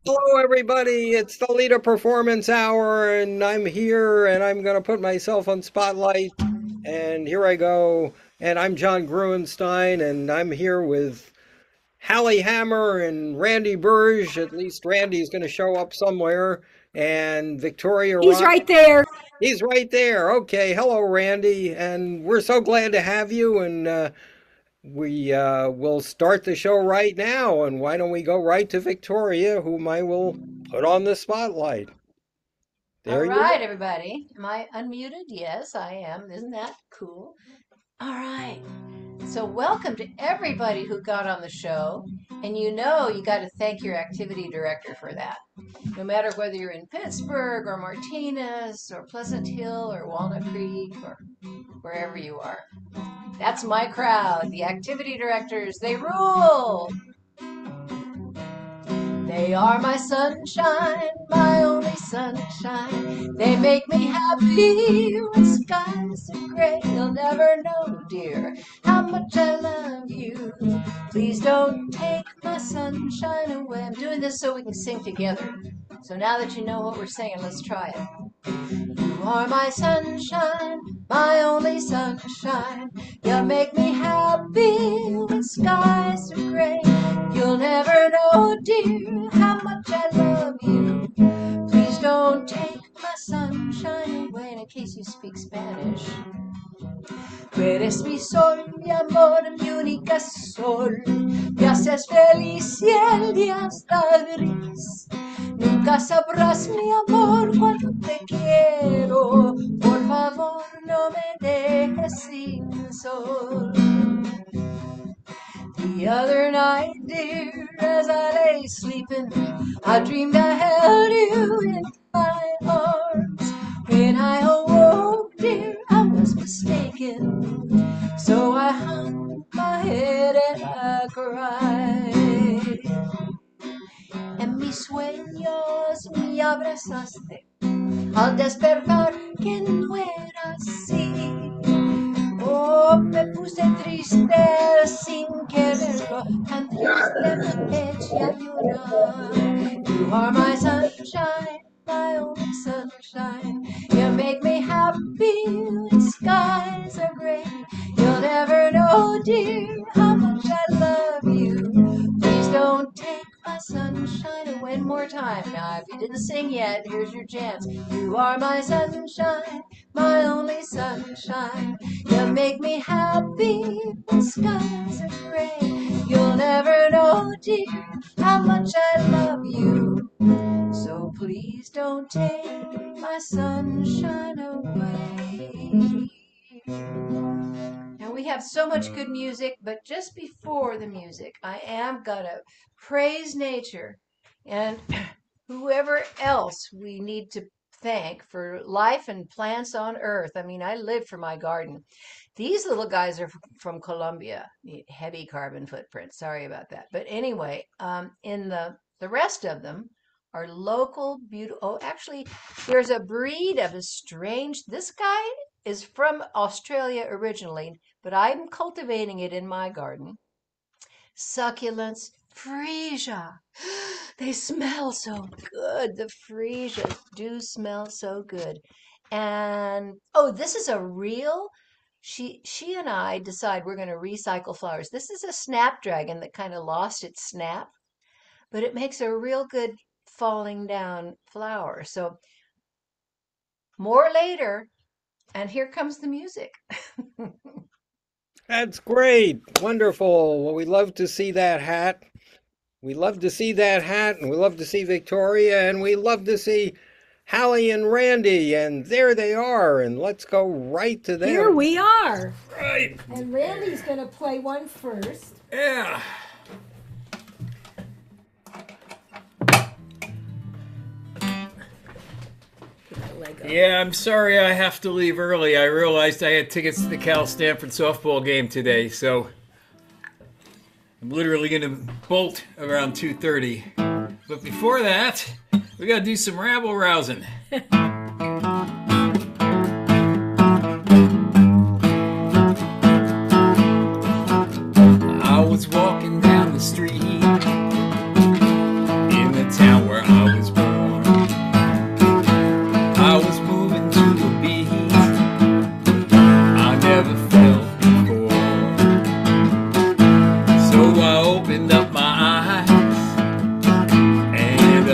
Hello, everybody. It's the Leader Performance Hour, and I'm here, and I'm going to put myself on spotlight. And here I go. And I'm John Gruenstein, and I'm here with Hallie Hammer and Randy Burge. At least Randy's going to show up somewhere. And Victoria He's Ryan. right there. He's right there. Okay. Hello, Randy. And we're so glad to have you. And we will start the show right now, and why don't we go right to Victoria, whom I will put on the spotlight. All There you right, go. everybody. Am I unmuted? Yes, I am. Isn't that cool? All right. So, welcome to everybody who got on the show. And you got to thank your activity director for that. No matter whether you're in Pittsburgh or Martinez or Pleasant Hill or Walnut Creek or wherever you are. That's my crowd. The activity directors, they rule. They are my sunshine, my only sunshine. They make me happy when skies are gray. You'll never know, dear, how much I love you. Please don't take my sunshine away. I'm doing this so we can sing together. So now that you know what we're singing, let's try it. You are my sunshine, my only sunshine. You make me happy when skies are gray. You'll never know, dear, how much I love you. Please don't take my sunshine away. And in case you speak Spanish, tú eres mi sol, mi amor, mi única sol. Me haces feliz y el día está gris. Nunca sabrás, mi amor, cuánto te quiero. Por favor, no me dejes sin sol. The other night, dear, as I lay sleeping, I dreamed I held you in my arms. When I awoke, dear, I was mistaken. So I hung my head and I cried. En mis sueños me abrazaste. Al despertar, que no era así. Oh, me puse triste sin quererlo, tan triste me eché a llorar. You are my sunshine, my only sunshine. You make me happy when skies are gray. You'll never know, dear, how much I love you. Please don't take my sunshine away. One more time. Now, if you didn't sing yet, here's your chance. You are my sunshine, my only sunshine. You make me happy when skies are gray. You'll never know, dear, how much I love you. So please don't take my sunshine away. Now we have so much good music, but just before the music, I am gonna praise nature and whoever else we need to thank for life and plants on earth. I mean, I live for my garden. These little guys are from Colombia, heavy carbon footprint. Sorry about that. But anyway, in the rest of them are local, beautiful. Oh, actually, there's a breed of a strange. This guy is from Australia originally, but I'm cultivating it in my garden. Succulents, freesia. They smell so good. The freesias do smell so good. And oh, this is a real. She and I decide we're going to recycle flowers. This is a snapdragon that kind of lost its snap, but it makes a real good falling down flower. So more later, and here comes the music. That's great. Wonderful. Well, we love to see that hat. We love to see that hat, and we love to see Victoria, and we love to see Hallie and Randy, and there they are, and let's go right to Here them. we are. Right. And Randy's going to play one first. Yeah. Lego. Yeah, I'm sorry I have to leave early. I realized I had tickets to the Cal Stanford softball game today, so I'm literally going to bolt around 2:30. But before that, we got to do some rabble rousing. I was walking down the street in the town where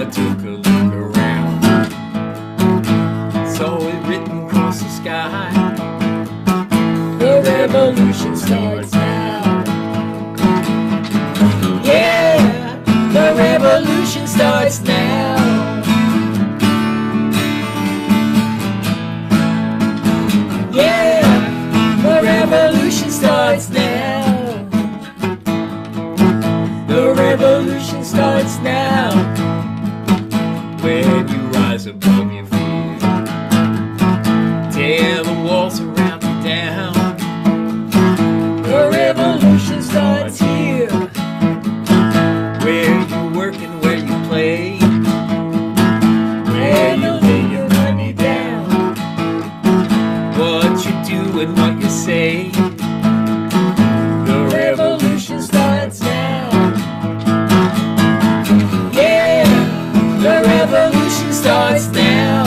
took a look around. Saw it written across the sky. The revolution starts now. Yeah, the revolution starts now. Yeah, the revolution starts now. The revolution starts now. When you rise above your fear, tear the walls around you down. The revolution starts here. Where you work and where you play, where you lay your money down, what you do and what you say. The revolution starts now. Yeah, the revolution starts now.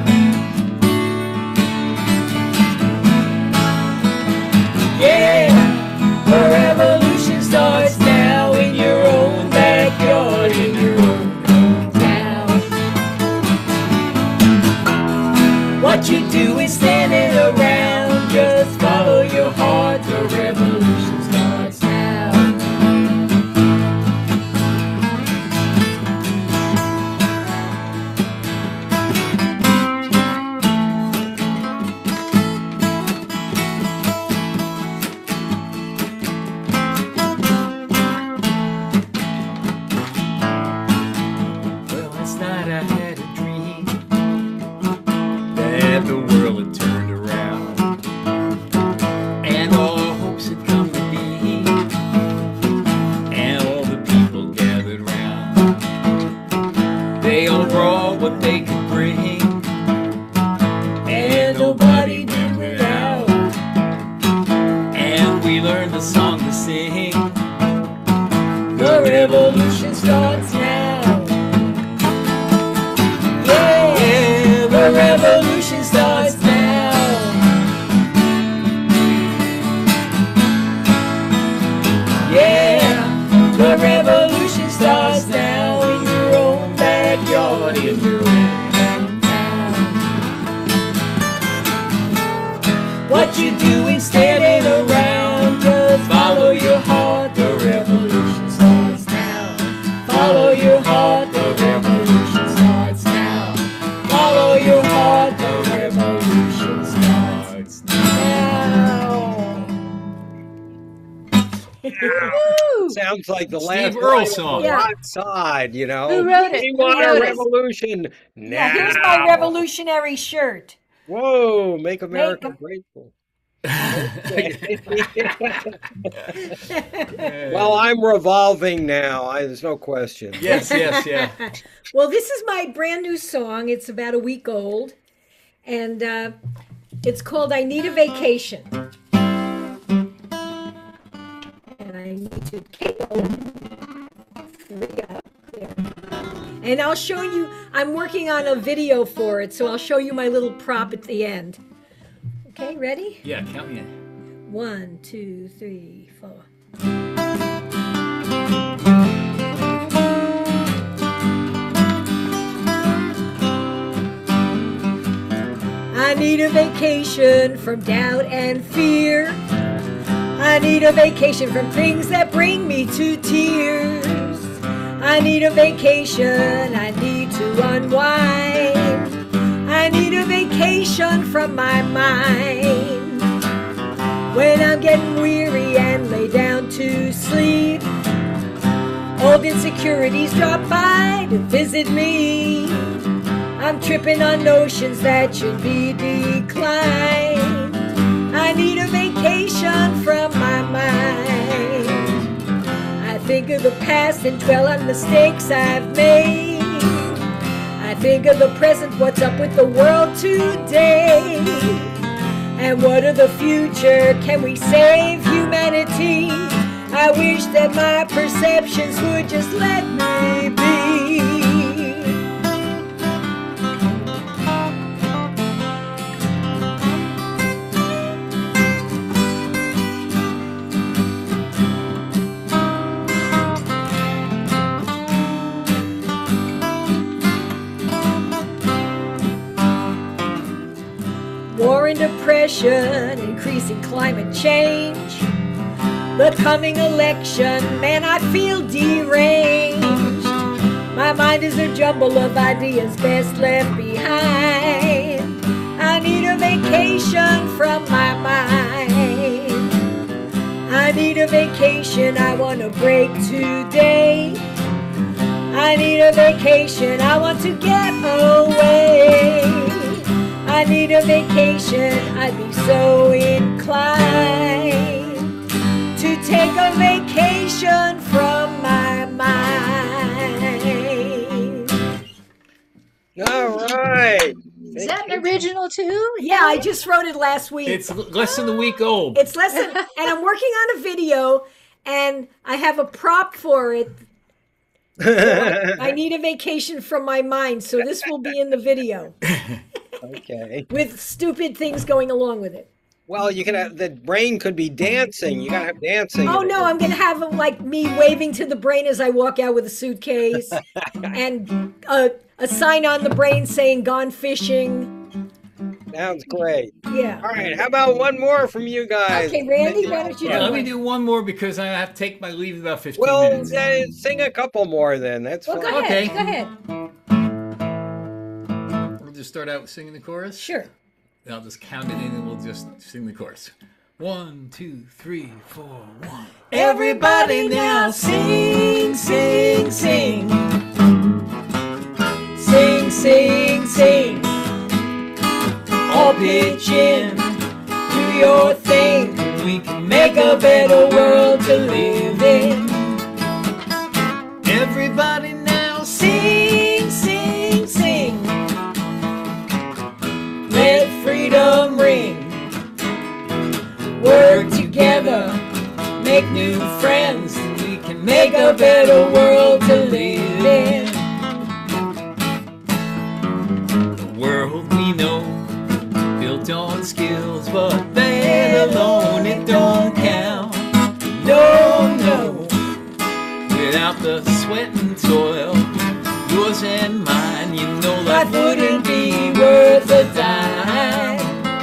Yeah, the revolution starts now in your own backyard, in your own hometown. What you do is standing around, just follow your heart. The revolution starts now. Well, last night I had a dream that the world had turned around and all our hopes had come to be, and all the people gathered round. They all brought what they could bring, and nobody did without. And we learned a song to sing. The revolution starts now. Yeah, the revolution starts now. Yeah, the revolution starts now in your own backyard, in your own hometown. What you do instead ain't around, just follow your heart. The revolution starts now. Follow your heart. The revolution starts now. Follow your heart. The revolution starts now. Sounds like the Steve last Earle line of song. the Yeah. rock side, you know. Who wrote it? We Who want wrote a it? revolution now. Yeah, here's my revolutionary shirt. Whoa, make America Make- grateful. Well, I'm revolving now. There's no question. Yes, yes, yeah. Well, this is my brand new song. It's about a week old, and it's called "I Need a Vacation." And I need to and I'll show you. I'm working on a video for it, so I'll show you my little prop at the end. Okay, ready? Yeah, count me in. 1, 2, 3, 4. I need a vacation from doubt and fear. I need a vacation from things that bring me to tears. I need a vacation, I need to unwind. I need a vacation from my mind. When I'm getting weary and lay down to sleep, old insecurities drop by to visit me. I'm tripping on notions that should be declined. I need a vacation from my mind. I think of the past and dwell on mistakes I've made. I think of the present, what's up with the world today? And what of the future? Can we save humanity? I wish that my perceptions would just let me be. depression, increasing climate change. The coming election, man, I feel deranged. My mind is a jumble of ideas best left behind. I need a vacation from my mind. I need a vacation, I want a break today. I need a vacation, I want to get away. I need a vacation, I'd be so inclined to take a vacation from my mind. All right. Is that an original too? Yeah, I just wrote it last week. It's less than a week old. It's less than, and I'm working on a video, and I have a prop for it. I need a vacation from my mind, so this will be in the video Okay. with stupid things going along with it. Well, you can have the brain could be dancing. You gotta have dancing. Oh no, I'm gonna have like me waving to the brain as I walk out with a suitcase, and a sign on the brain saying "Gone fishing." Sounds great. Yeah. All right. How about one more from you guys? Okay, Randy, why don't you Yeah, do let me one? do one more because I have to take my leave in about 15 Well, minutes. sing a couple more then. That's Well, fine. go ahead. Okay. Go ahead. We'll just start out with singing the chorus. Sure. I'll just count it in and we'll just sing the chorus. 1, 2, 3, 4, 1. Everybody now sing, sing, sing. Sing, sing, sing. All pitch in. Do your thing. We can Make a better world to live in. everybody now sing, sing, sing. Let freedom ring. Work together. Make new friends. We can Make a better world to live in. the world we know built on skills, but that alone it don't count. No, no. Without the sweat and toil, yours and mine, you know Life life wouldn't be worth a dime.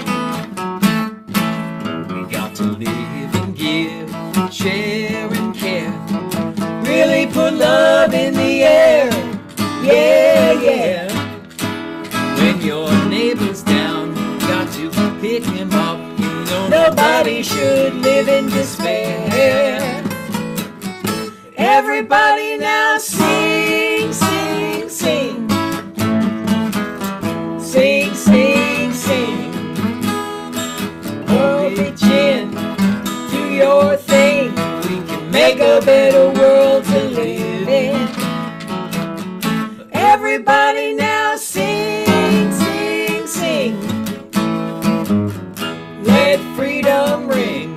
We got to live and give, share and care. Really put love in the air. Yeah, yeah. When your neighbor's down, you got to pick him up. You know Nobody should live in despair. Everybody now sing, sing, sing. Sing, sing, sing. Hold your chin, do your thing. we can Make a better world to live in. Everybody now sing, sing, sing. Let freedom ring.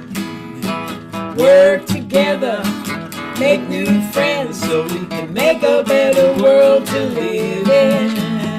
Work together, make new friends, so we can make a better world to live in.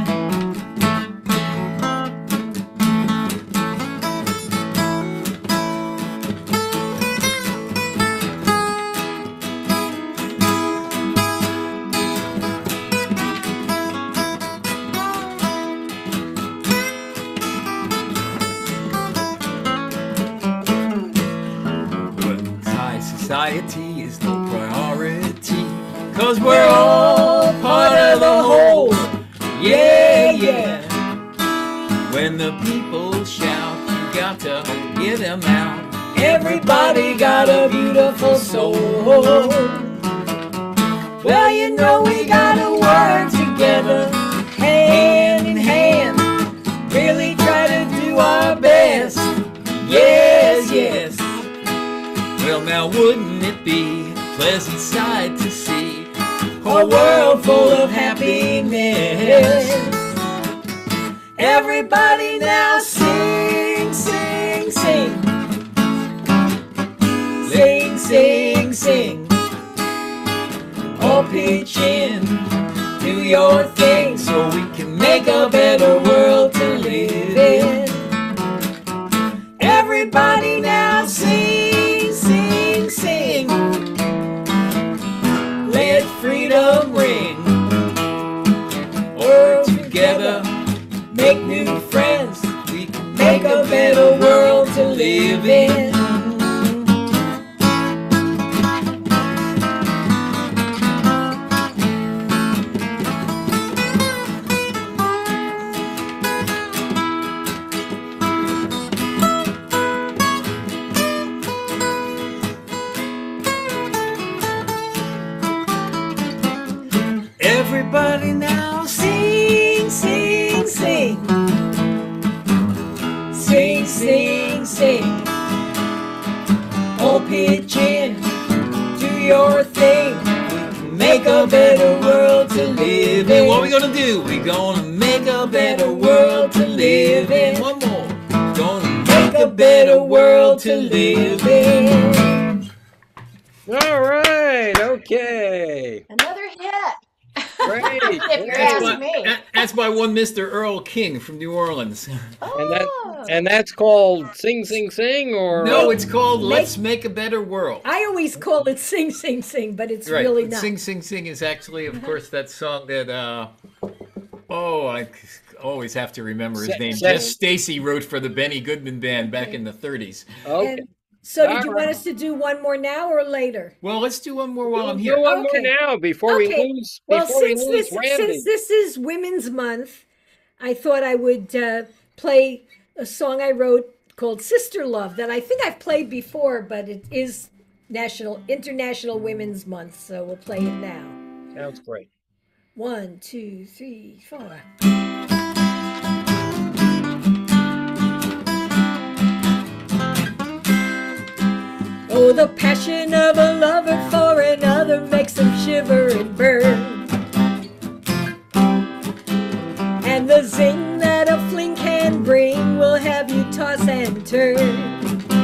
high society is no priority, 'cause we're all part of the whole. Yeah, yeah. When the people shout, you got to hear them out. Everybody got a beautiful soul. Well, you know we gotta work together, hand in hand. Really try to do our best. Yes, yes. Well, now wouldn't it be a pleasant sight to see A world full of happiness. Everybody now sing, sing, sing. Sing, sing, sing. All pitch in, do your thing, so we can make a better world to live in. Everybody now sing, sing, sing. Let freedom ring. Work together, make new friends. we can Make a better Everybody now Sing, sing, sing. Sing, sing, sing. All pitch in, do your thing. Make a better world to live in. What we gonna do? We gonna make a better world to live in. One more. Gonna make a better world to live in. All right. Okay. Another hit. Great. If you're That's asking me. That's by one Mr. Earl King from New Orleans. Oh. And that's called Sing Sing Sing, or No, it's called Let's Make a Better World. I always call it sing, sing, sing, but it's Right. really not. Sing Sing Sing is actually, of course, that song that I always have to remember his name. Say- Jess Stacy wrote for the Benny Goodman Band back in the 30s. Okay. And so did you Alright. want us to do one more now or later? Well, let's do one more while I'm Do here. one more Okay. now before we Okay. lose. Well, Before we since lose Randy. this is Women's Month, I thought I would play a song I wrote called Sister Love that I think I've played before, but it is International Women's Month, so we'll play it now. Sounds great. 1, 2, 3, 4. Oh, the passion of a lover for another makes him shiver and burn. And the zing that a fling can bring will have you toss and turn.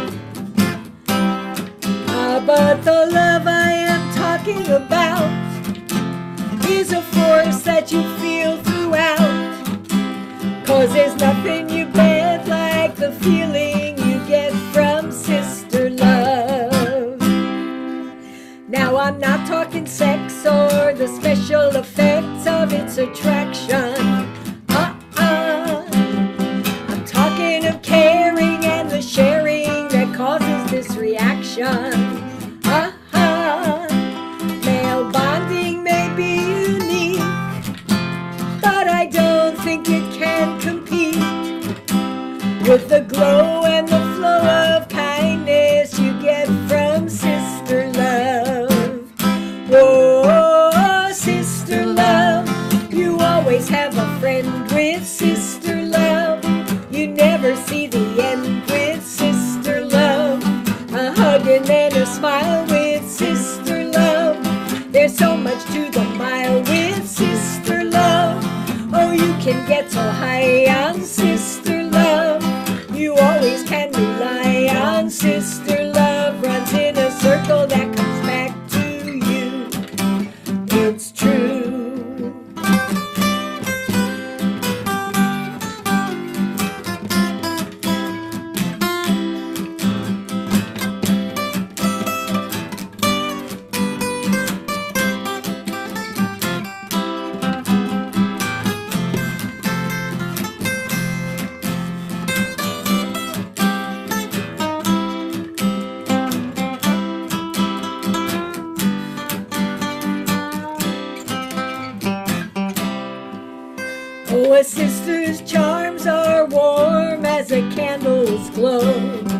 But the love I am talking about is a force that you feel throughout. 'Cause there's nothing you bet like the feeling you get from sister love. Now I'm not talking sex or the special effects of its attraction. I'm talking of caring and the sharing that causes this reaction. Male bonding may be unique, but I don't think it can compete with the glow and the flow of kindness you get from sister love. Whoa, sister love, you always have a friend with sister love. You never see the end with sister love. A hug and then a smile with sister love. There's so much to the mile with sister love. Oh, you can get so high on sister love. You always can rely on sister love. Runs in a circle that comes back to you. It's true. Oh, a sister's charms are warm as a candle's glow.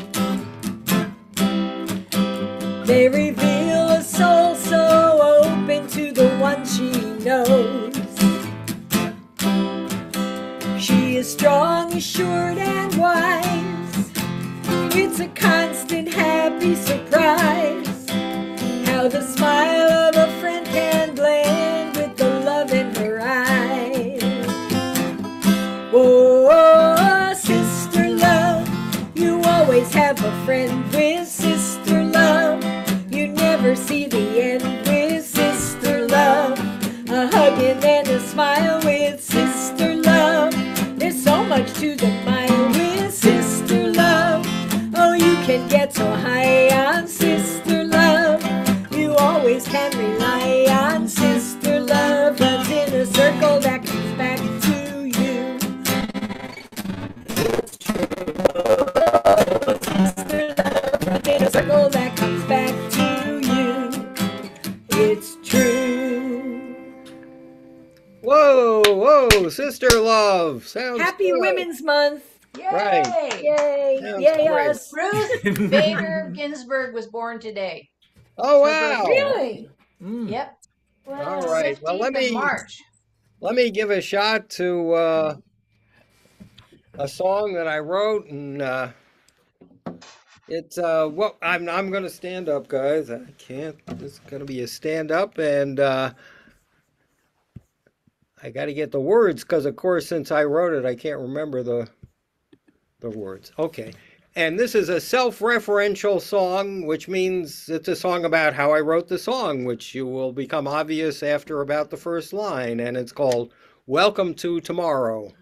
They reveal a soul so open to the one she knows. She is strong, assured, and wise. It's a constant happy surprise how the smile of a friend can blend with the love in her eyes. Whoa, sister love, you always have a friend with sister love. You never see the end with sister love. A hug and then a smile with sister love. There's so much to the mile with sister love. Oh, you can get so high on sister love. You always can rely on sister love. Runs in a circle that comes back to you. Sister love, runs in a circle that comes back to you. It's true. Whoa, whoa, sister love. Sounds Happy good. Women's Month. Yay! Right. Yay. Sounds Yay great. us. Ruth Bader Ginsburg was born today. Oh, wow. Really? Yep. All right. Well, 15th let of me- March. let me give a shot to a song that I wrote, and it's well, I'm going to stand up, guys. I can't. This is going to be a stand up, and I got to get the words because, of course, since I wrote it, I can't remember the words. Okay. And this is a self-referential song, which means it's a song about how I wrote the song, which you will become obvious after about the first line. And it's called Welcome to Tomorrow.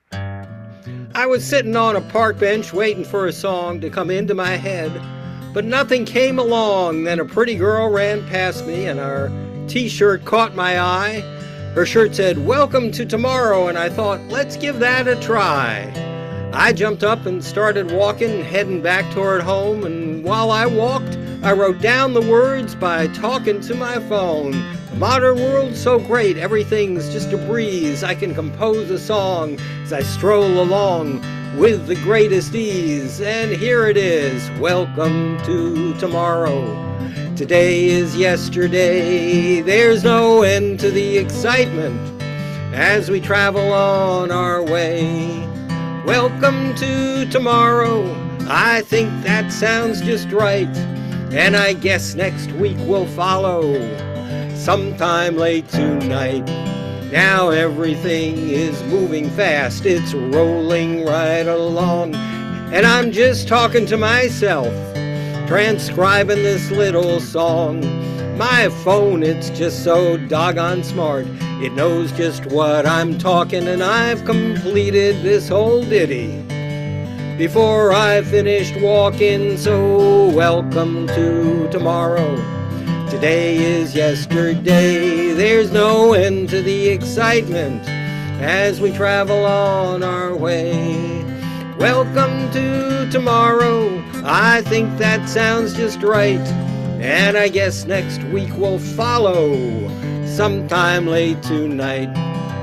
I was sitting on a park bench waiting for a song to come into my head, but nothing came along. Then a pretty girl ran past me and her t-shirt caught my eye. Her shirt said, Welcome to Tomorrow, and I thought, let's give that a try. I jumped up and started walking, heading back toward home, and while I walked, I wrote down the words by talking to my phone. The modern world's so great, everything's just a breeze. I can compose a song as I stroll along with the greatest ease. And here it is, welcome to tomorrow. Today is yesterday, there's no end to the excitement as we travel on our way. Welcome to tomorrow, I think that sounds just right, and I guess next week will follow sometime late tonight. Now everything is moving fast, it's rolling right along, and I'm just talking to myself, transcribing this little song. My phone, it's just so doggone smart. It knows just what I'm talking, and I've completed this whole ditty before I finished walking. So welcome to tomorrow. Today is yesterday. There's no end to the excitement as we travel on our way. Welcome to tomorrow. I think that sounds just right. And I guess next week will follow sometime late tonight.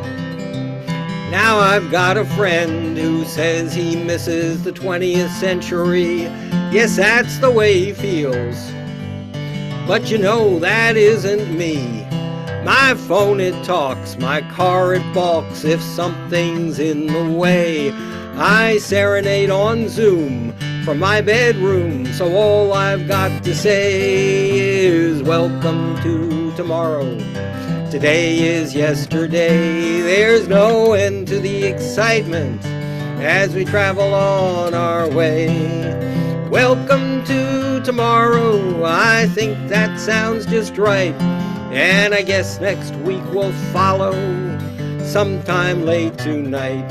Now I've got a friend who says he misses the 20th century. Yes, that's the way he feels. But you know, that isn't me. My phone, it talks. My car, it balks if something's in the way. I serenade on Zoom from my bedroom, so all I've got to say is welcome to tomorrow. Today is yesterday, there's no end to the excitement as we travel on our way. Welcome to tomorrow, I think that sounds just right, and I guess next week will follow sometime late tonight.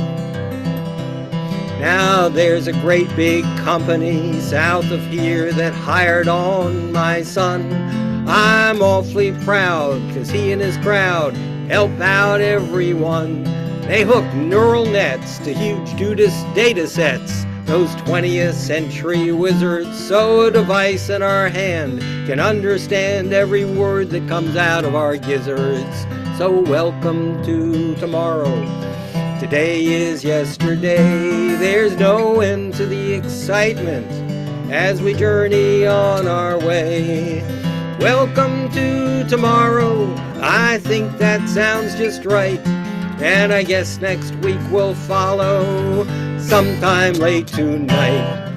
Now there's a great big company south of here that hired on my son. I'm awfully proud, 'cause he and his crowd help out everyone. They hook neural nets to huge data sets, those 20th century wizards, so a device in our hand can understand every word that comes out of our gizzards. So welcome to tomorrow. Today is yesterday, there's no end to the excitement as we journey on our way. Welcome to tomorrow, I think that sounds just right, and I guess next week will follow sometime late tonight.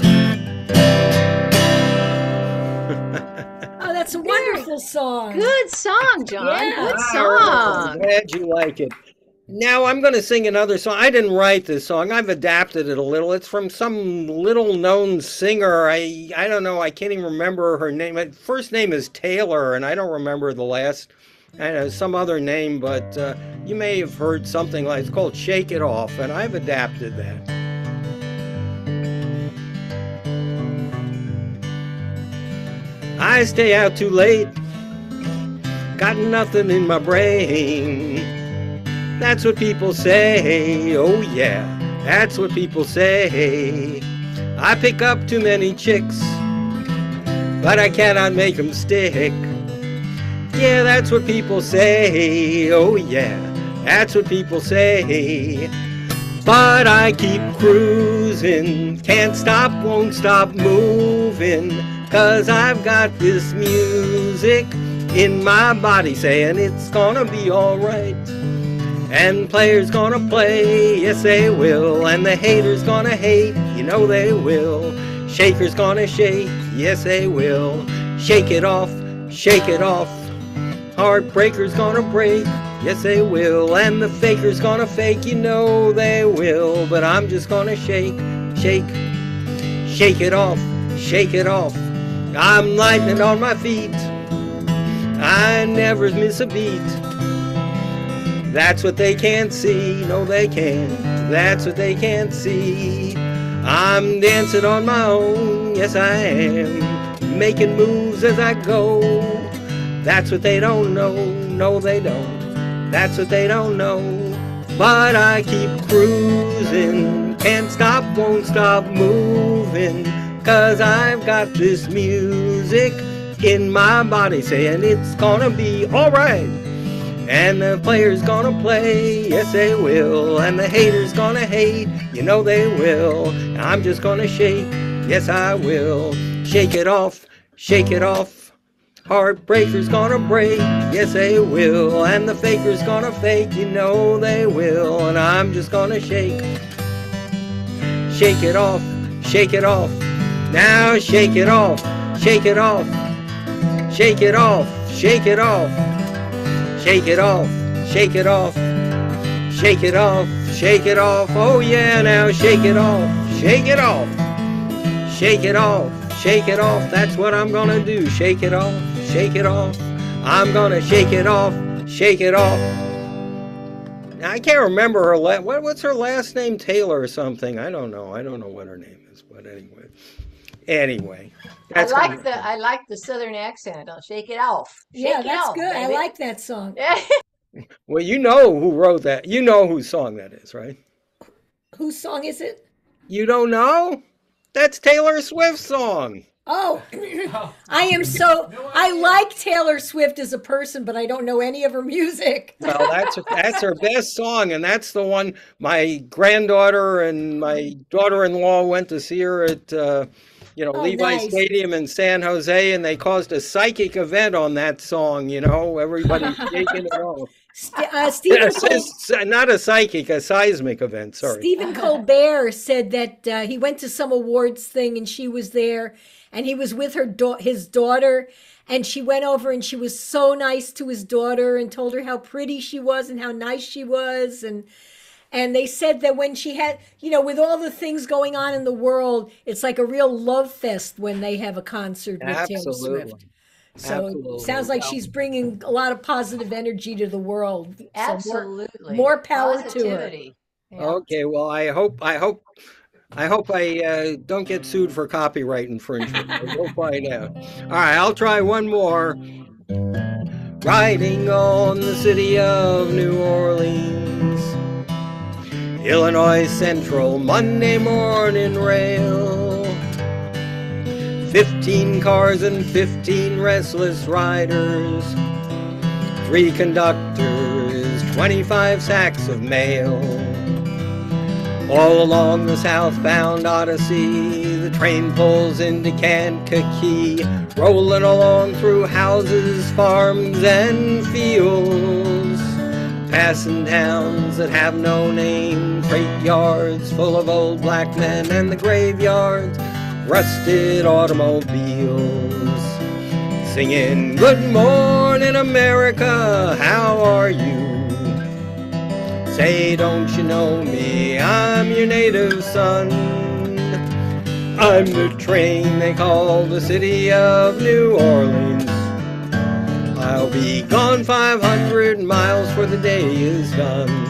Oh, that's a wonderful song. Good song, John. Yeah. Good I'm song. glad you like it. Now I'm going to sing another song. I didn't write this song. I've adapted it a little. It's from some little-known singer. I don't know. I can't even remember her name. My first name is Taylor, and I don't remember the last. I know some other name, but you may have heard something like it's called "Shake It Off," and I've adapted that. I stay out too late. Got nothing in my brain. That's what people say, oh yeah, that's what people say. I pick up too many chicks, but I cannot make them stick. Yeah, that's what people say, oh yeah, that's what people say. But I keep cruising, can't stop, won't stop moving, 'cause I've got this music in my body saying it's gonna be alright. And players gonna play, yes they will. And the haters gonna hate, you know they will. Shakers gonna shake, yes they will. Shake it off, shake it off. Heartbreakers gonna break, yes they will. And the fakers gonna fake, you know they will. But I'm just gonna shake, shake, shake it off, shake it off. I'm lightning on my feet, I never miss a beat. That's what they can't see, no they can't. That's what they can't see. I'm dancing on my own, yes I am. Making moves as I go. That's what they don't know, no they don't. That's what they don't know. But I keep cruising, can't stop, won't stop moving. 'Cause I've got this music in my body saying it's gonna be alright. And the players gonna play, yes they will. And the haters gonna hate, you know they will. I'm just gonna shake, yes I will. Shake it off, shake it off. Heartbreakers gonna break, yes they will. And the fakers gonna fake, you know they will. And I'm just gonna shake, shake it off, shake it off. Now shake it off, shake it off. Shake it off, shake it off. Shake it off, shake it off. Shake it off, shake it off. Oh yeah, now shake it off, shake it off. Shake it off, shake it off. That's what I'm gonna do. Shake it off, shake it off. I'm gonna shake it off, shake it off. Now, I can't remember her what's her last name? Taylor or something. I don't know what her name is, but anyway. That's I like the southern accent. I'll shake it off. Shake Yeah, it that's off, good. I baby. like that song. Well, you know who wrote that. You know whose song that is, right? Whose song is it? You don't know? That's Taylor Swift's song. Oh, I like Taylor Swift as a person, but I don't know any of her music. Well, that's her best song, and that's the one my granddaughter and my daughter-in-law went to see her at Levi nice. Stadium in San Jose, and they caused a psychic event on that song. Everybody's shaking it off. Not a psychic, a seismic event. Sorry. Stephen Colbert said that he went to some awards thing and she was there, and he was with his daughter, and she went over and she was so nice to his daughter and told her how pretty she was and how nice she was, and they said that when she had, with all the things going on in the world, it's like a real love fest when they have a concert with Taylor Swift. So it sounds like she's bringing a lot of positive energy to the world. So Absolutely. more power to her. Positivity. Yeah. Okay, well, I hope I don't get sued for copyright infringement. We'll find out. All right, I'll try one more. Riding on the city of New Orleans, Illinois Central, Monday morning rail. 15 cars and 15 restless riders, 3 conductors, 25 sacks of mail. All along the southbound Odyssey, the train pulls into Kankakee, rolling along through houses, farms, and fields, passing towns that have no name, freight yards full of old black men, and the graveyards, rusted automobiles, singing, "Good morning, America, how are you? Say, don't you know me? I'm your native son. I'm the train they call the city of New Orleans. I'll be gone 500 miles before the day is done."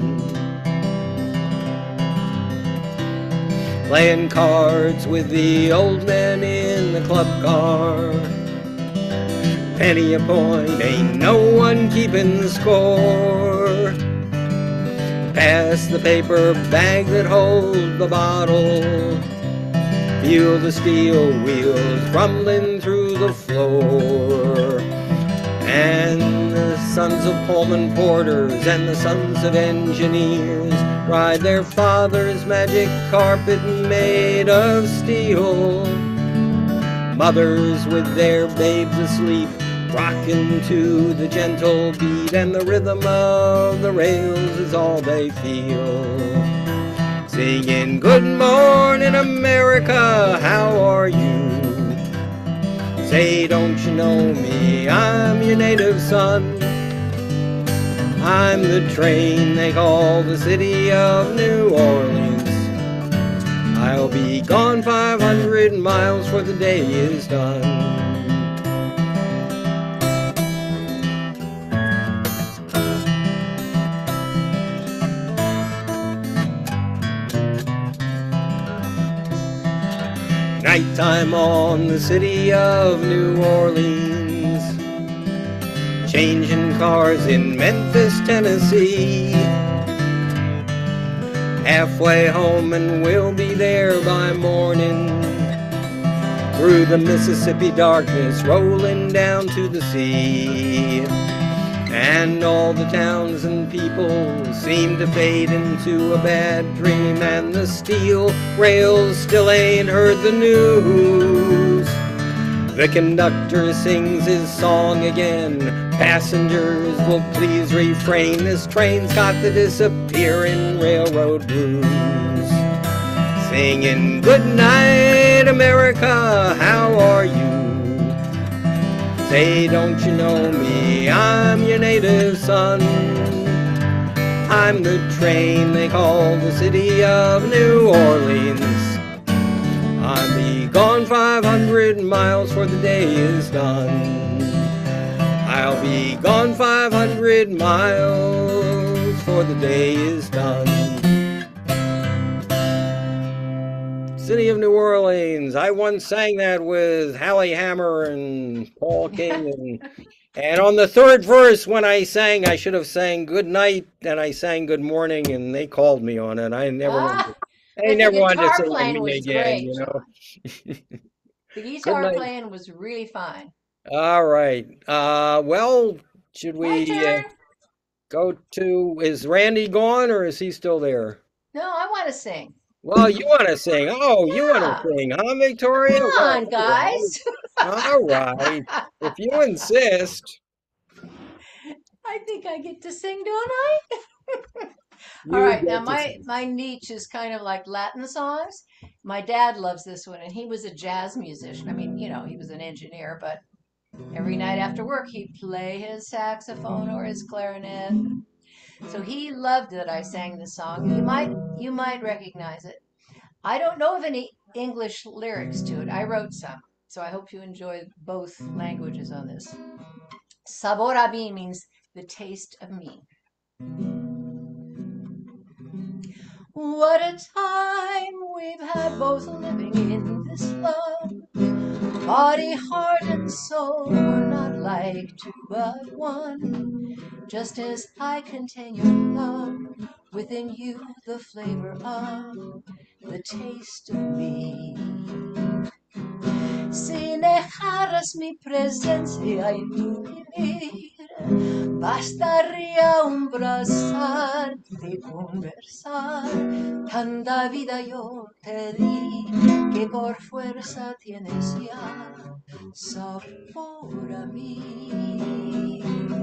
Playing cards with the old men in the club car. Penny a point, ain't no one keeping score. Pass the paper bag that holds the bottle. Feel the steel wheels rumbling through the floor. And the sons of Pullman porters and the sons of engineers ride their father's magic carpet made of steel. Mothers with their babes asleep Rocking to the gentle beat and the rhythm of the rails is all they feel. Singing, good morning America, how are you? Say, don't you know me, I'm your native son. I'm the train they call the city of New Orleans. I'll be gone 500 miles before the day is done. Nighttime on the city of New Orleans, changing cars in Memphis, Tennessee. Halfway home and we'll be there by morning. Through the Mississippi darkness, rolling down to the sea. And all the towns and people seem to fade into a bad dream, and the steel rails still ain't heard the news. The conductor sings his song again. Passengers will please refrain. This train's got the disappearing railroad blues. Singing, good night America, how are you? Say, don't you know me, I'm your native son. I'm the train they call the city of New Orleans. I'll be gone 500 miles before the day is done. I'll be gone 500 miles before the day is done. City of New Orleans. I once sang that with Hallie Hammer and Paul King. And on the third verse, when I sang, I should have sang good night, and I sang good morning, and they called me on it. I never wanted, they But never the wanted to guitar sing playing to me was again, great. you know. The Good guitar night. playing was really fine. All right. Well, should My we turn? go to, is Randy gone, or is he still there? No, I want to sing. Well, you want to sing. Oh, you want Yeah. to sing, huh, Victoria? Come Well, on, guys. all right. If you insist. I think I get to sing, don't I? All You right, now get to sing. my niche is kind of like Latin songs. My dad loves this one, and he was a jazz musician. I mean, you know, he was an engineer, but every night after work he'd play his saxophone or his clarinet. So he loved that I sang the song. You might recognize it. I don't know of any English lyrics to it. I wrote some, so I hope you enjoy both languages on this. Sabor a mí means the taste of me. What a time we've had both living in this love. Body, heart, and soul were not like two but one. Just as I contain your love, within you the flavor of the taste of me. Si dejaras mi presencia y tu vivir, bastaría un abrazar de conversar. Tanta vida yo te di que por fuerza tienes ya sabor a mí.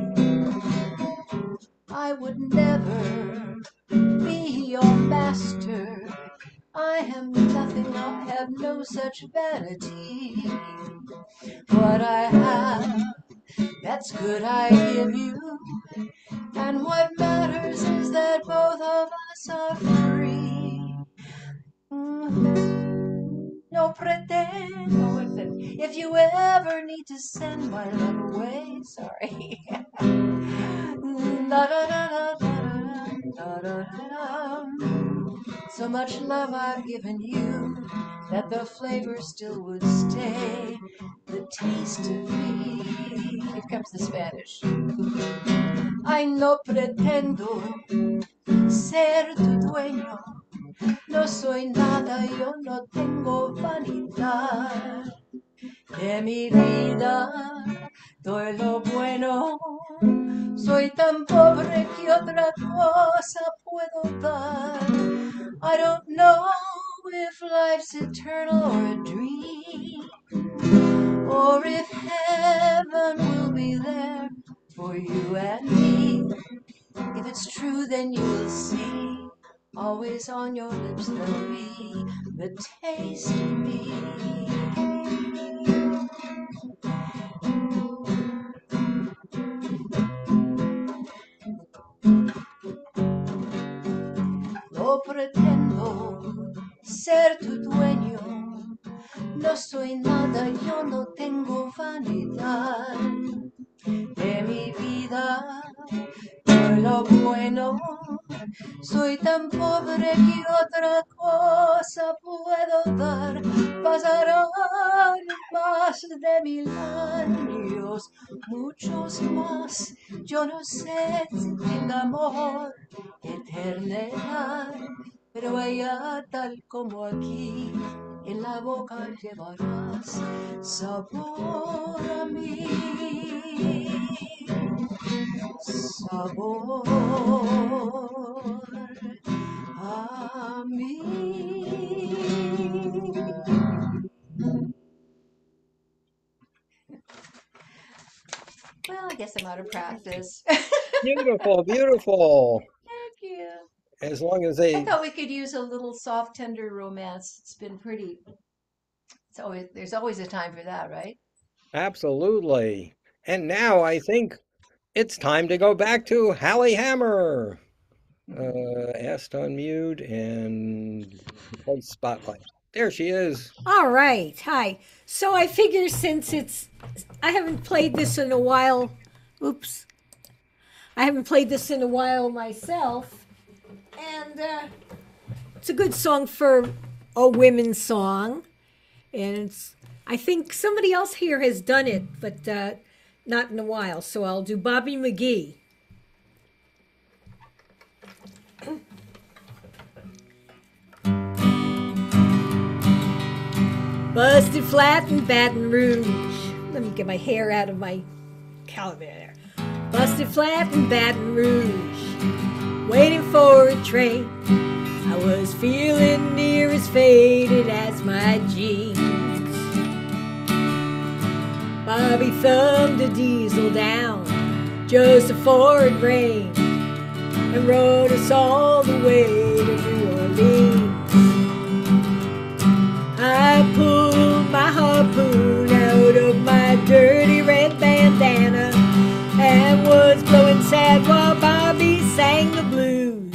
I would never be your master. I am nothing, I have no such vanity. What I have, that's good I give you. And what matters is that both of us are free. No pretendo. If you ever need to send my love away, sorry. So much love I've given you that the flavor still would stay. The taste of me. Here comes the Spanish. I no pretendo ser tu dueño. No soy nada, yo no tengo vanidad. De mi vida doy lo bueno. Soy tan pobre que otra cosa puedo dar. I don't know if life's eternal or a dream, or if heaven will be there for you and me. If it's true, then you will see, always on your lips there'll be the taste of me. No pretendo ser tu dueño, no soy nada, yo no tengo vanidad de mi vida. Por lo bueno, soy tan pobre que otra cosa puedo dar. Pasarán más de 1000 años, muchos más. Yo no sé si tenga amor, eternidad, pero allá tal como aquí, en la boca llevarás sabor a mí. Sabor a mí. Well, I guess I'm out of practice. Beautiful, beautiful. Thank you. As long as I they, thought we could use a little soft, tender romance. It's been pretty. There's always a time for that, right? absolutely. And now I think it's time to go back to Hallie Hammer. Asked to unmute and play Spotlight. There she is. All right. Hi. So I figure since I haven't played this in a while. Oops. I haven't played this in a while myself. And it's a good song for a women's song. And I think somebody else here has done it, but not in a while. So I'll do Bobby McGee. Busted flat in Baton Rouge. Let me get my hair out of my caliber there. Busted flat in Baton Rouge, waiting for a train. I was feeling near as faded as my jeans. Bobby thumbed a diesel down just before it rained and rode us all the way to New Orleans. I pulled my harpoon out of my dirty red bandana and was blowing sad while Bobby sang the blues.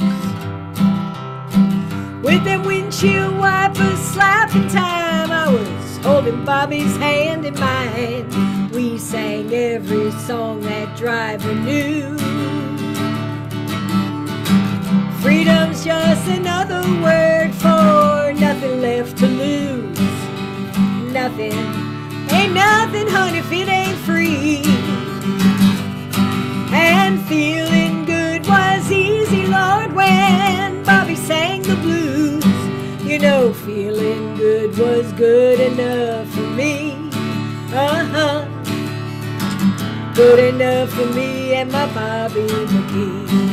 With them windshield wipers slapping time, I was holding Bobby's hand in mine. We sang every song that driver knew. Freedom's just another word for nothing left to lose. Nothing, ain't nothing, honey, if it ain't free. And feeling good was easy, Lord, when Bobby sang the blues. You know, feeling good was good enough for me. Good enough for me and my Bobby McGee.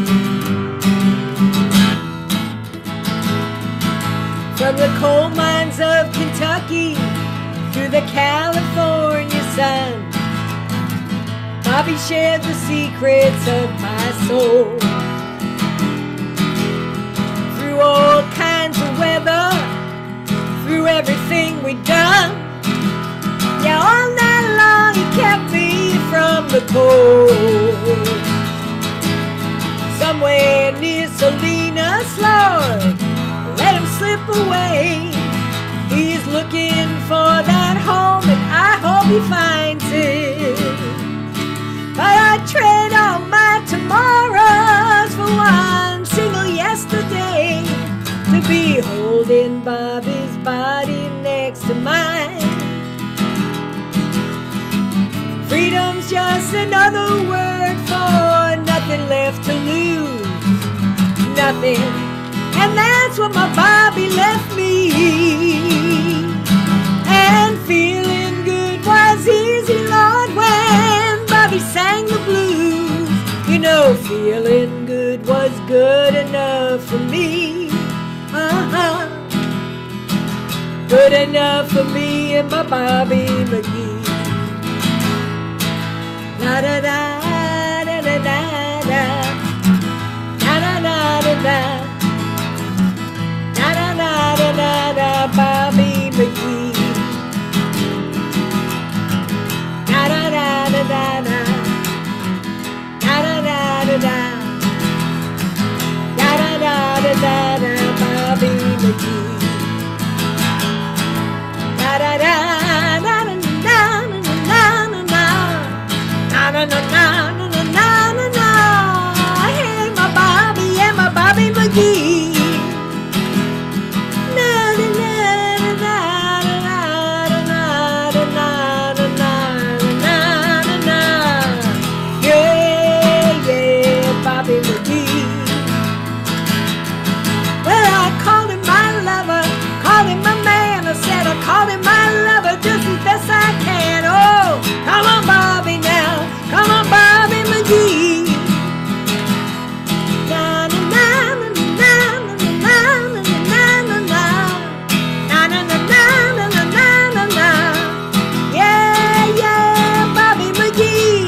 From the coal mines of Kentucky through the California sun, Bobby shared the secrets of my soul. Through all kinds of weather, through everything we'd done, yeah, all night long he kept me from the cold. Somewhere near Salinas, Lord, let him slip away. He's looking for that home and I hope he finds it. But I trade all my tomorrows for one single yesterday, to be holding Bobby's body next to mine. Freedom's just another word for nothing left to lose. Nothing. And that's what my Bobby left me. And feeling good was easy, Lord, when Bobby sang the blues. You know, feeling good was good enough for me. good enough for me and my Bobby McGee. La da da da da da da da da da da da da da da da da Bobby McGee. Da da da da da da da da da da da da da da da da Bobby McGee. Da da da da da da na na na na na na na na. Hey, my Bobby and my Bobby McGee. Na na na na na na na na na na na. Yeah, yeah, Bobby McGee. Well, I called him my lover, called him my man. I said I called him my lover just as best I can. Oh, come on, Bobby now. Come on, Bobby McGee. Na na na na na na na na na na na na na na na na na. Yeah, yeah, Bobby McGee.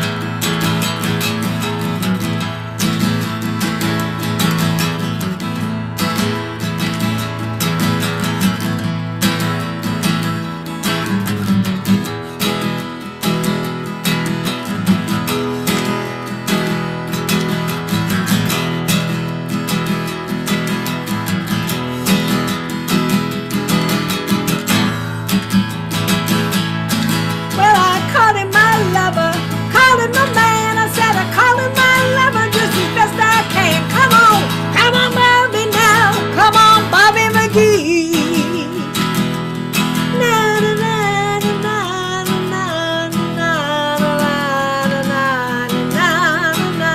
Well, I called him my lover, called him my man. I said I called him my lover just as best I can. Come on, Bobby now. Come on, Bobby McGee. Na na na na na na na na na na.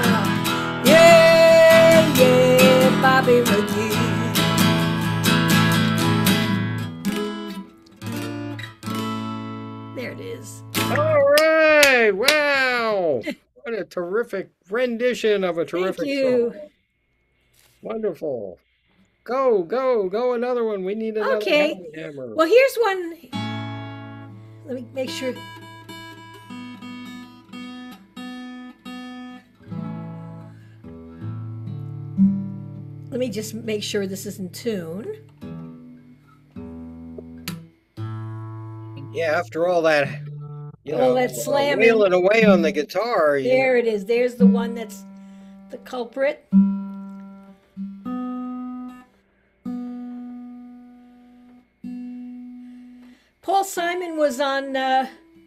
Yeah, yeah, Bobby McGee. There it is. All right. Wow. What a terrific rendition of a terrific Thank you. song. Wonderful. Go another one. We need another Okay. hammer. Well, here's one. Let me make sure. Let me just make sure this is in tune. Yeah, after all that, All that slamming. wailing away on the guitar. There it is. There's the one that's the culprit. Paul Simon was on the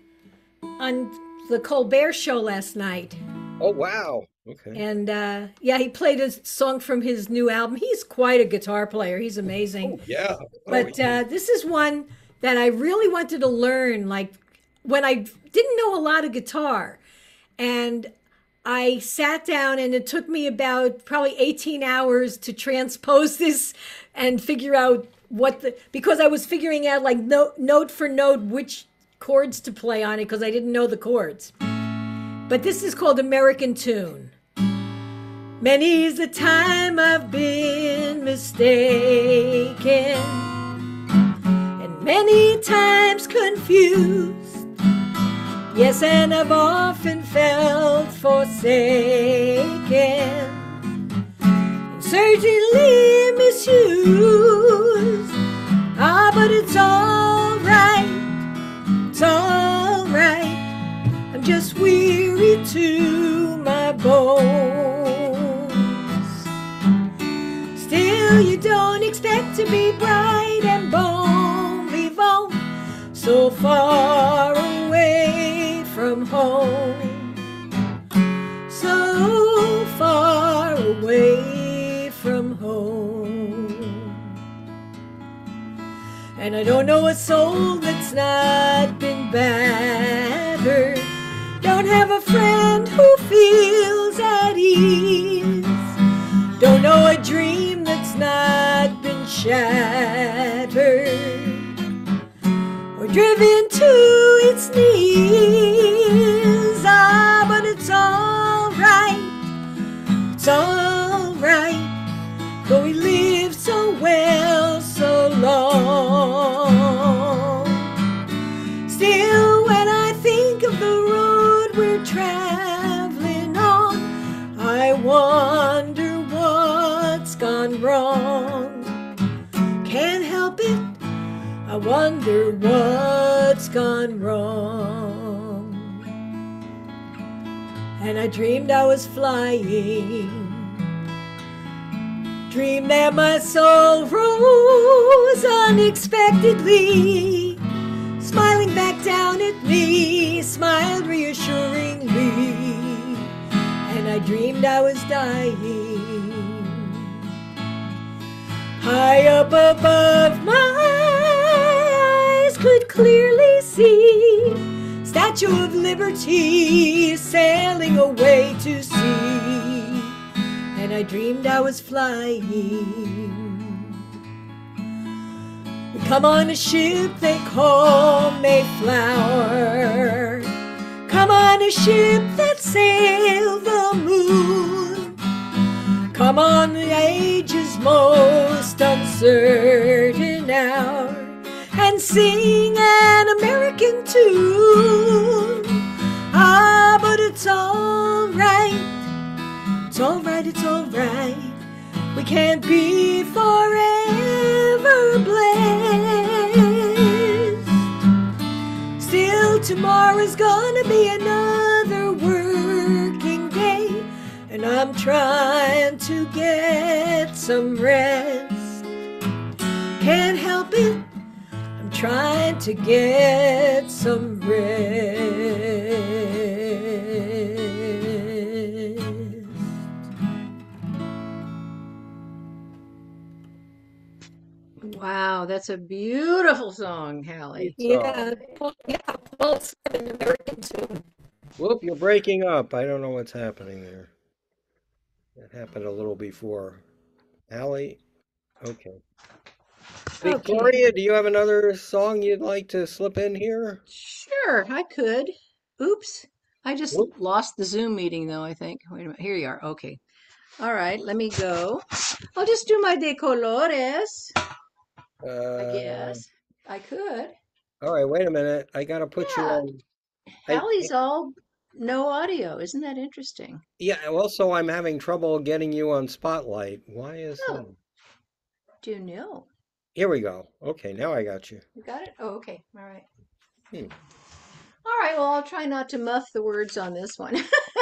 Colbert Show last night, Oh, wow. Okay. and yeah, he played a song from his new album. He's quite a guitar player. He's amazing. Yeah. But this is one that I really wanted to learn, like when I didn't know a lot of guitar. And I sat down and it took me about probably 18 hours to transpose this and figure out because I was figuring out like note for note which chords to play on it because I didn't know the chords. But this is called American Tune. Many's the time I've been mistaken, and many times confused. Yes, and I've often felt forsaken, and certainly misused. Ah, but it's all right, it's all right. I'm just weary to my bones. Still, you don't expect to be bright and bon vivant, so far away from home, so far away from home. And I don't know a soul that's not been battered, don't have a friend who feels at ease, don't know a dream that's not been shattered or driven to its knees. Ah, but it's all right, it's all right, though we lived so well so long. wrong. Can't help it, I wonder what's gone wrong. And I dreamed I was flying, dreamed that my soul rose unexpectedly, smiling back down at me, smiled reassuringly. And I dreamed I was dying. High up above, my eyes could clearly see Statue of Liberty sailing away to sea. And I dreamed I was flying. We come on a ship they call Mayflower, come on a ship that sailed the moon, come on the age's most uncertain hour, and sing an American tune. Ah, but it's all right, it's all right, it's all right. We can't be forever blessed. Still, tomorrow's gonna be another working day, and I'm trying to get some rest. Can't help it, I'm trying to get some rest. Wow, that's a beautiful song, Hallie. Yeah, Paul said an American tune. Whoop, you're breaking up. I don't know what's happening there. That happened a little before. Allie? Okay. Victoria, do you have another song you'd like to slip in here? Sure, I could. Oops. I just Whoop. lost the Zoom meeting though, I think. Wait a minute. Here you are. Okay. All right, let me go. I'll just do my De Colores, I guess. I could. All right, wait a minute. I gotta put you Yeah. on. Hallie's all no audio. Isn't that interesting? Yeah, also I'm having trouble getting you on Spotlight. Why is Oh. that? Do you know? Here we go. Okay, now I got you. You got it? Oh, okay. All right. Hmm. All right. Well, I'll try not to muff the words on this one.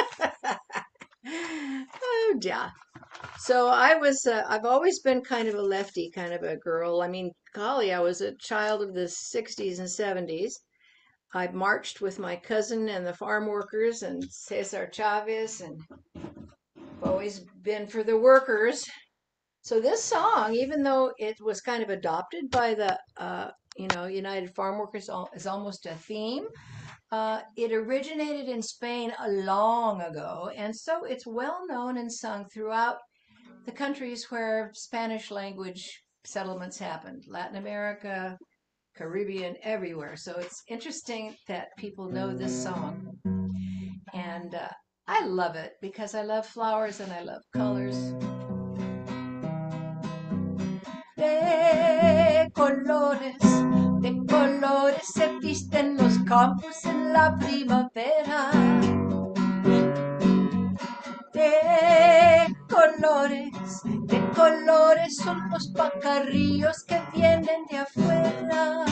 Oh, yeah. So I've always been kind of a lefty kind of a girl. I mean, golly, I was a child of the 60s and 70s. I marched with my cousin and the farm workers and Cesar Chavez, and I've always been for the workers. So this song, even though it was kind of adopted by the United Farm Workers is almost a theme, it originated in Spain long ago, and so it's well known and sung throughout the countries where Spanish language settlements happened, Latin America, Caribbean, everywhere. So it's interesting that people know this song. And I love it because I love flowers and I love colors. De colores se visten los campos en la primavera. De colores son los pacarrillos que vienen de afuera.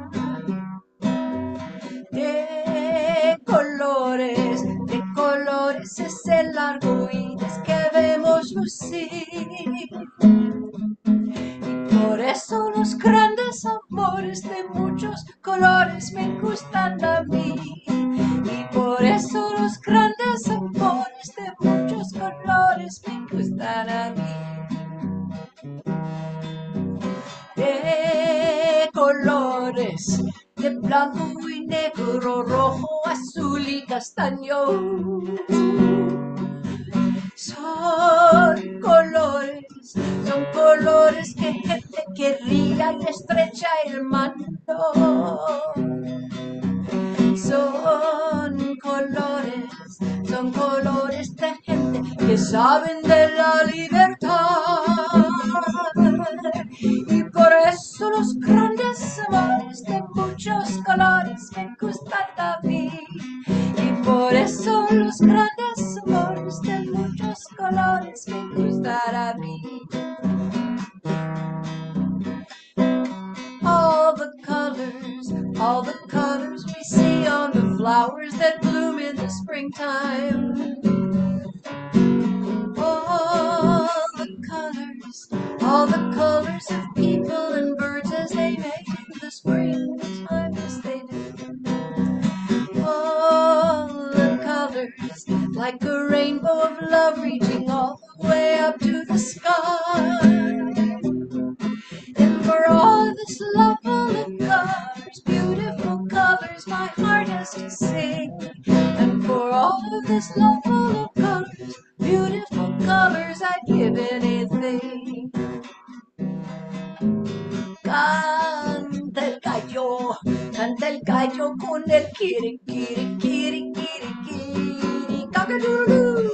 De colores es el arco iris que vemos lucir. Por eso los grandes amores de muchos colores me gustan a mí. Y por eso los grandes amores de muchos colores me gustan a mí. De colores, de blanco y negro, rojo, azul y castaño. Son colores que gente querría y estrecha el mano. Son colores de gente que saben de la libertad. Y por eso los grandes amores de muchos colores me gustan a mí. Y por eso los grandes amores de muchos colores me gustan a mí. springtime. All the colors of people and birds as they make the springtime as they do. All the colors like a rainbow of love reaching all the way up to the sky. And for all this love full of colors, beautiful colors, my heart has to sing. And for all of this love full of colors, beautiful colors, I'd give anything. Canta el gallo con el kiri, kiri, kiri, kiri, kiri, cock-a-doodle-doo.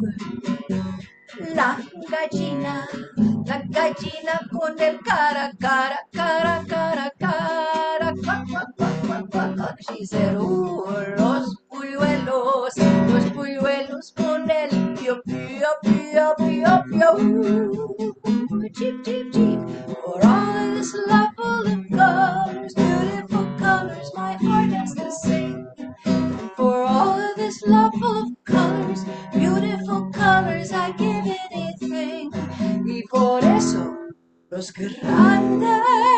La gallina con el cara, cara, cara, cara, cara, quack, quack, quack, quack, quack, quack. She said, los polluelos con el pío, pío, pío, pío, pío, cheep, cheep, cheep. For all of this love full of colors, beautiful colors, my heart has to sing. For all of this love full of colors, beautiful colors, I give anything. Y por eso los grandes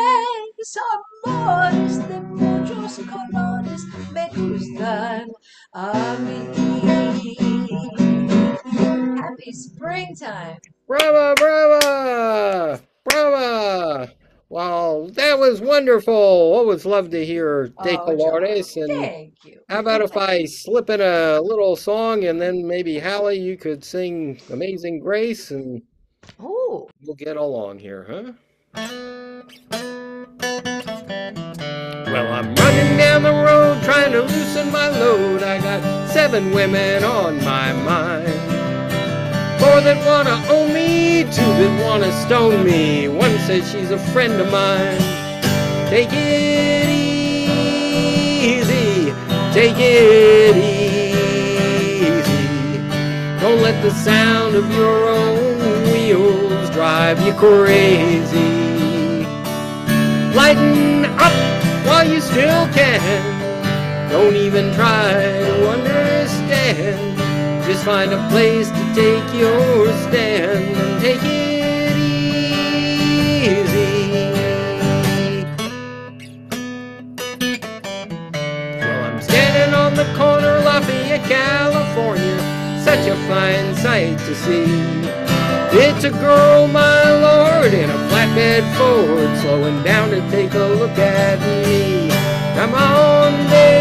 amores de muchos colores me gustan a mí. Happy springtime. Brava, brava, brava. Well, that was wonderful. Always love to hear De Oh, Colores. John, And thank you. how about if I slip in a little song and then maybe Hallie, you could sing Amazing Grace and Oh, we'll get along here, huh? Well, I'm running down the road trying to loosen my load. I got 7 women on my mind. 4 that wanna own me, 2 that wanna stone me. 1 says she's a friend of mine. Take it easy, take it easy. Don't let the sound of your own wheels drive you crazy. Lighten up while you still can. Don't even try to understand. Just find a place to take your stand and take it easy. Well, I'm standing on the corner, Lafayette, California. Such a fine sight to see. It's a girl, my lord, in a flatbed Ford, slowing down to take a look at me. Come on,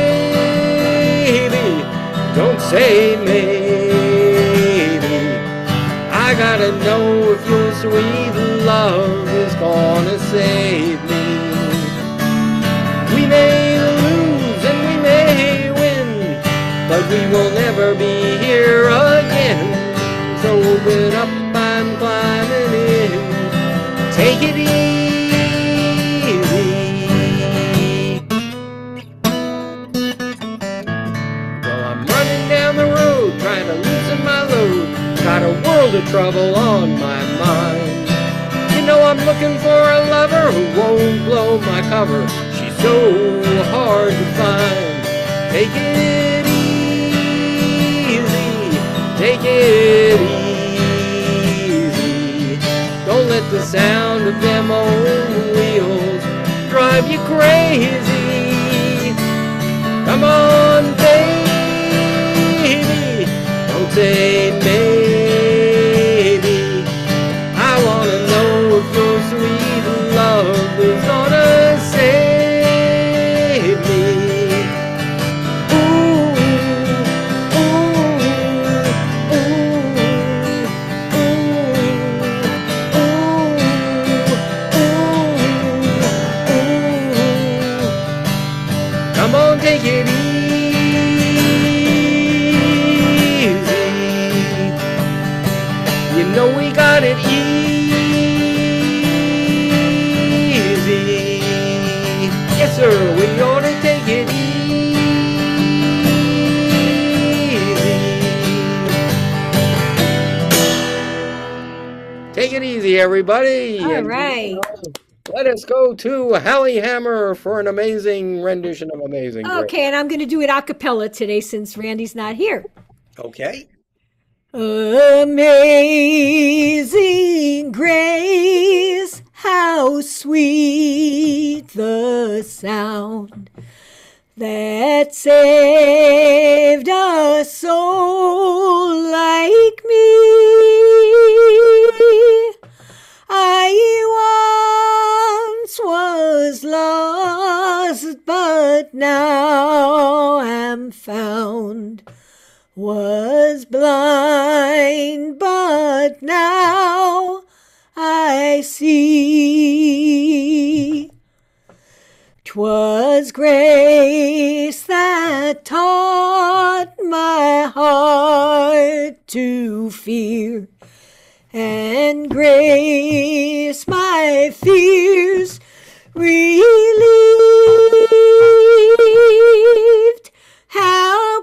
baby, don't say maybe. I gotta know if your sweet love is gonna save me. We may lose and we may win, but we will never be here again. So open up, I'm climbing in. Take it easy. Well, I'm running down the road, trying to loosen my load. Got a world of trouble on my mind. You know I'm looking for a lover who won't blow my cover. She's so hard to find. Take it easy, take it easy. Don't let the sound of them old wheels drive you crazy. Come on, baby, don't say maybe. I wanna know if your sweet love is gonna save me. Ooh, ooh, ooh. Come on, take it easy. You know we got it easy. Yes, sir, we ought to take it easy. Take it easy, everybody. All And, right. let us go to Hallie Hammer for an amazing rendition of Amazing Grace. Okay, and I'm going to do it a cappella today since Randy's not here. Okay. Amazing grace, how sweet the sound that saved a soul like me. I once was lost, but now am found. Was blind, but now I see. 'Twas grace that taught my heart to fear, and grace my fears relieved. How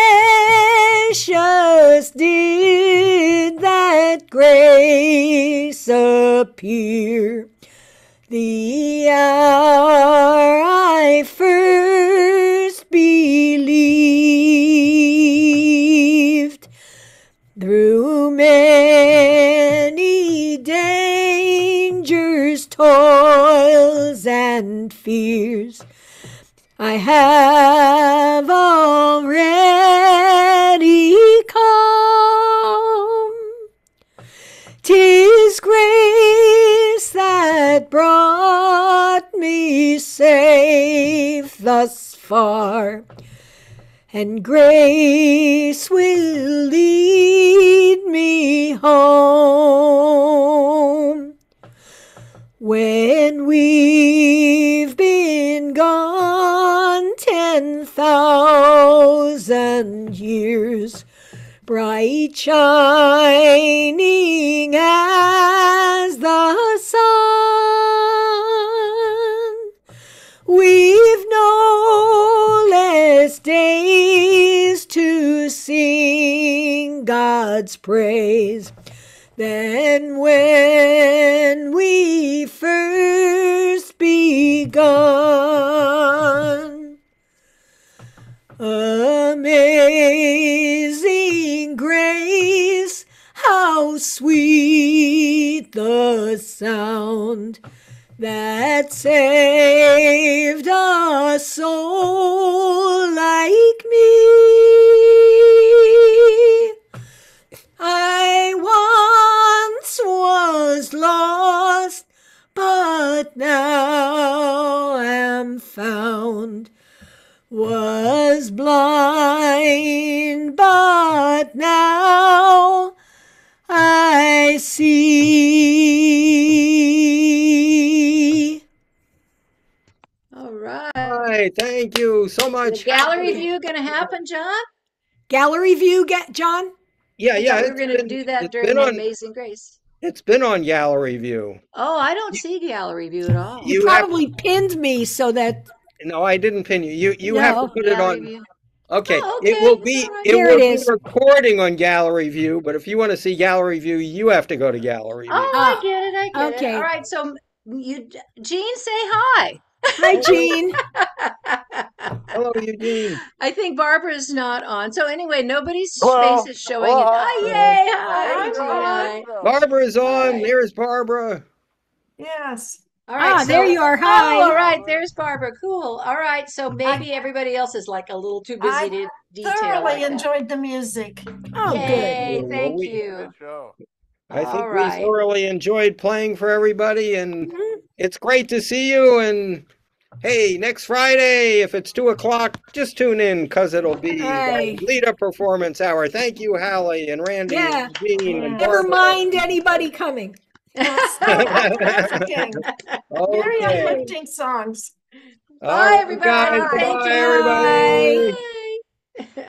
precious did that grace appear the hour I first believed. Through many dangers, toils, and fears, I have already come. 'Tis grace that brought me safe thus far, and grace will lead me home. When we've been gone 10,000 years, bright shining as the sun, we've no less days to sing God's praise than when we first begun. Amazing grace, how sweet the sound that saved a soul like me. I once was lost, but now am found. Was blind, but now I see. All right. All right. Thank you so The much. gallery Hallie. view going to happen, John? Gallery view, John? Yeah, I yeah. thought we were going to do that during the Amazing Grace. It's been on Gallery View. Oh, I don't see gallery view at all. You probably pinned me so that. No, I didn't pin you. You have to No. put it Gallery on. view. Okay. Oh, It okay, will it's be all right. it Here will it be is. recording on Gallery View, but if you want to see Gallery View, you have to go to Gallery View. Oh, I get it. I get okay. it. All right. So, Jean, say hi. Hi, Jean. Hello, Eugene. I think Barbara's not on. So anyway, nobody's Hello. face is showing. Hello. Hi, yay! Hi, I'm Jean. Barbara's on. Hi. There's Barbara. Yes. All right, there you are. Hi. Oh, all right, there's Barbara. Cool. All right, so maybe everybody else is like a little too busy to detail. Thoroughly like that. enjoyed the music. Oh, good. Yay, Well, thank we- you. I think All we right. thoroughly enjoyed playing for everybody, and Mhm. it's great to see you. And hey, next Friday, if it's 2 o'clock, just tune in because it'll be Hey. the Lita Performance Hour. Thank you, Hallie and Randy Yeah. and Eugene and Never Barbara. mind anybody coming. Yes. Uplifting. Very Okay. uplifting songs. All Bye, right, everybody. guys. Thank Bye, you. everybody. Bye.